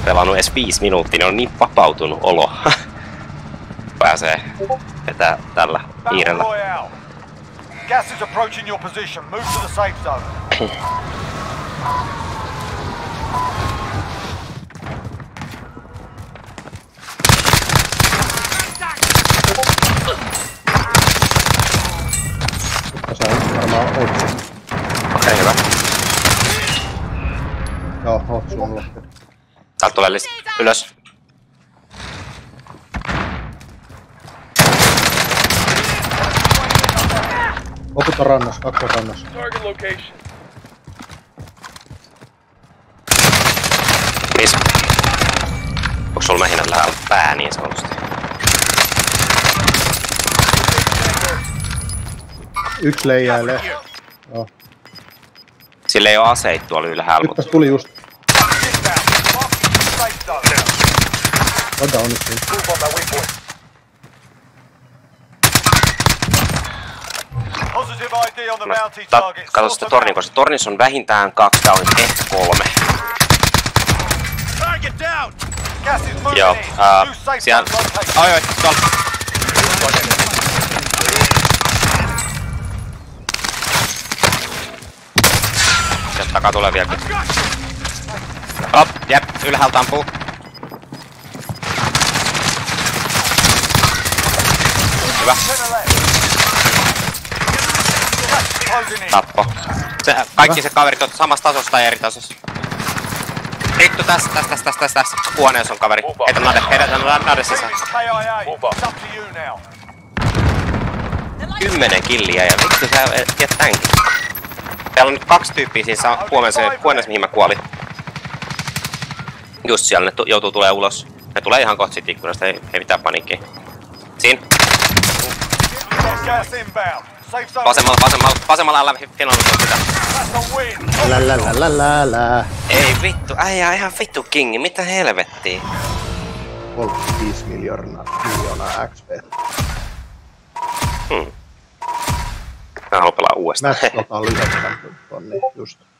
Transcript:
pelannut edes 5 minuuttia, niin on niin vapautunut olo. Pääsee vetää tällä hiirellä. Gas is approaching your position. Move to the safe zone. Sä varmaan otsi. Okei, hyvä. Joo, otsi on loppu. Täältä tulee ylös. Loput on rannas, kaksi on rannas. Missä? Onko sulla mähinä lähellä pää niin sanotusti? Yksi leijäilee. Joo. Sillä ei oo aseita tuolla ylhäällä, Nyt tästä tuli just. Oda onnistuu. Kato sitä tornia, koska tornissa on vähintään 2 tai ehkä 3. Joo, siellä... Oi, tuolla. Sieltä takaa tulee vielä. Op, jep, ylhäältä ampuu. Hyvä. Tappo. Kaikki se kaverit on samassa tasossa tai eri tasossa. Rittu tässä. Huoneessa on kaveri. Heitä nade sisään. 10 killiä ja vittu sä tiedät tämänkin. Täällä on nyt 2 tyyppiä siinä huoneessa mihin mä kuolin. Just siellä ne joutuu tulee ulos. Ne tulee ihan kohta siitä ikkunasta, ei mitään paniikkiä. Siinä. Vasemmalla älä filannut sitä. Lälälälälälä. Ei vittu, äijä ihan vittu kingi, mitä helvettiä? 35 miljoonaa XP. Mä haluan pelaa uudestaan. Mä otan 9 tonnia just.